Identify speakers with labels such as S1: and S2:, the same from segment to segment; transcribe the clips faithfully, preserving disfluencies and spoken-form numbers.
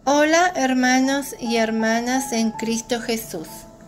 S1: Hola hermanos y hermanas en Cristo Jesús.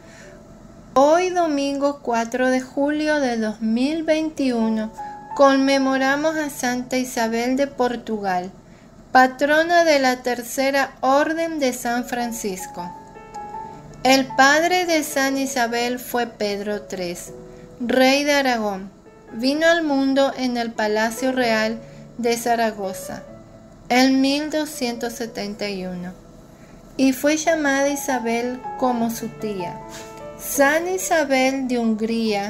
S1: Hoy domingo cuatro de julio de dos mil veintiuno conmemoramos a Santa Isabel de Portugal, patrona de la Tercera Orden de San Francisco. El padre de San Isabel fue Pedro tercero, rey de Aragón. Vino al mundo en el Palacio Real de Zaragoza en mil doscientos setenta y uno y fue llamada Isabel como su tía. San Isabel de Hungría,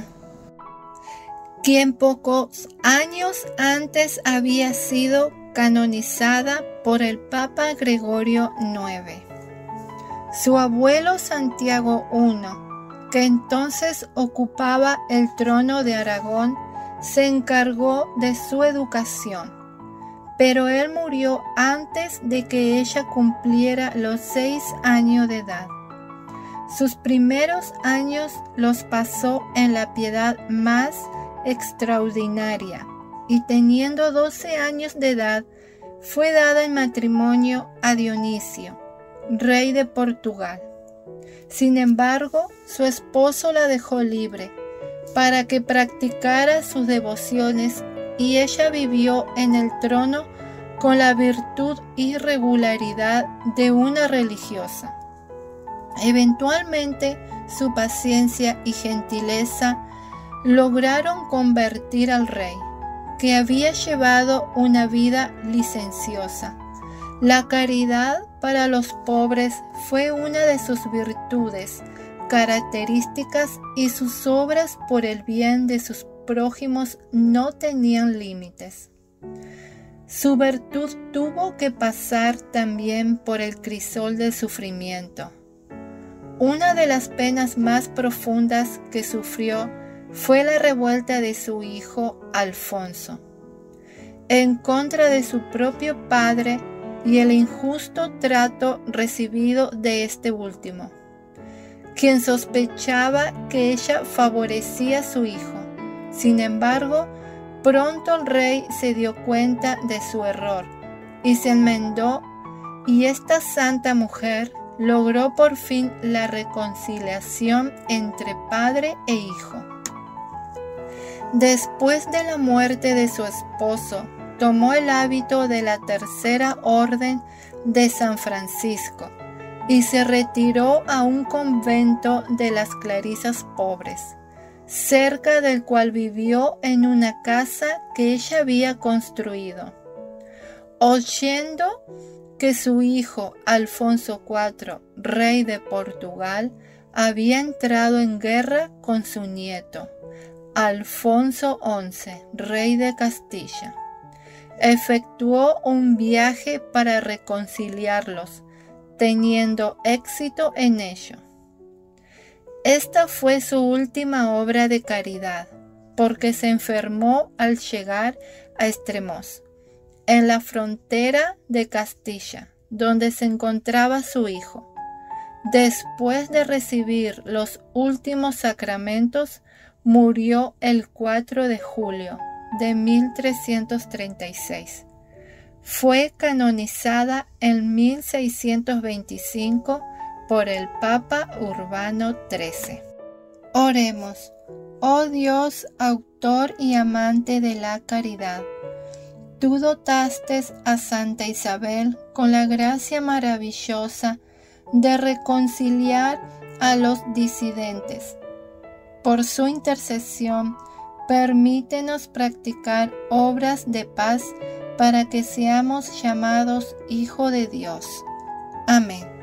S1: quien pocos años antes había sido canonizada por el Papa Gregorio noveno. Su abuelo Santiago primero, que entonces ocupaba el trono de Aragón, se encargó de su educación, pero él murió antes de que ella cumpliera los seis años de edad. Sus primeros años los pasó en la piedad más extraordinaria, y teniendo doce años de edad, fue dada en matrimonio a Dionisio, rey de Portugal. Sin embargo, su esposo la dejó libre para que practicara sus devociones, y ella vivió en el trono con la virtud y regularidad de una religiosa. Eventualmente, su paciencia y gentileza lograron convertir al rey, que había llevado una vida licenciosa. La caridad para los pobres fue una de sus virtudes características, y sus obras por el bien de sus prójimos no tenían límites. Su virtud tuvo que pasar también por el crisol del sufrimiento. Una de las penas más profundas que sufrió fue la revuelta de su hijo Alfonso en contra de su propio padre y el injusto trato recibido de este último, quien sospechaba que ella favorecía a su hijo. Sin embargo, pronto el rey se dio cuenta de su error y se enmendó, y esta santa mujer logró por fin la reconciliación entre padre e hijo. Después de la muerte de su esposo, tomó el hábito de la Tercera Orden de San Francisco y se retiró a un convento de las Clarisas pobres, cerca del cual vivió en una casa que ella había construido. Oyendo que su hijo Alfonso cuarto, rey de Portugal, había entrado en guerra con su nieto Alfonso once, rey de Castilla, efectuó un viaje para reconciliarlos, teniendo éxito en ello. Esta fue su última obra de caridad, porque se enfermó al llegar a Estremoz, en la frontera de Castilla, donde se encontraba su hijo. Después de recibir los últimos sacramentos, murió el cuatro de julio de mil trescientos treinta y seis. Fue canonizada en mil seiscientos veinticinco por el Papa Urbano trece. Oremos. Oh Dios, autor y amante de la caridad, tú dotaste a Santa Isabel con la gracia maravillosa de reconciliar a los disidentes. Por su intercesión, permítenos practicar obras de paz para que seamos llamados hijos de Dios. Amén.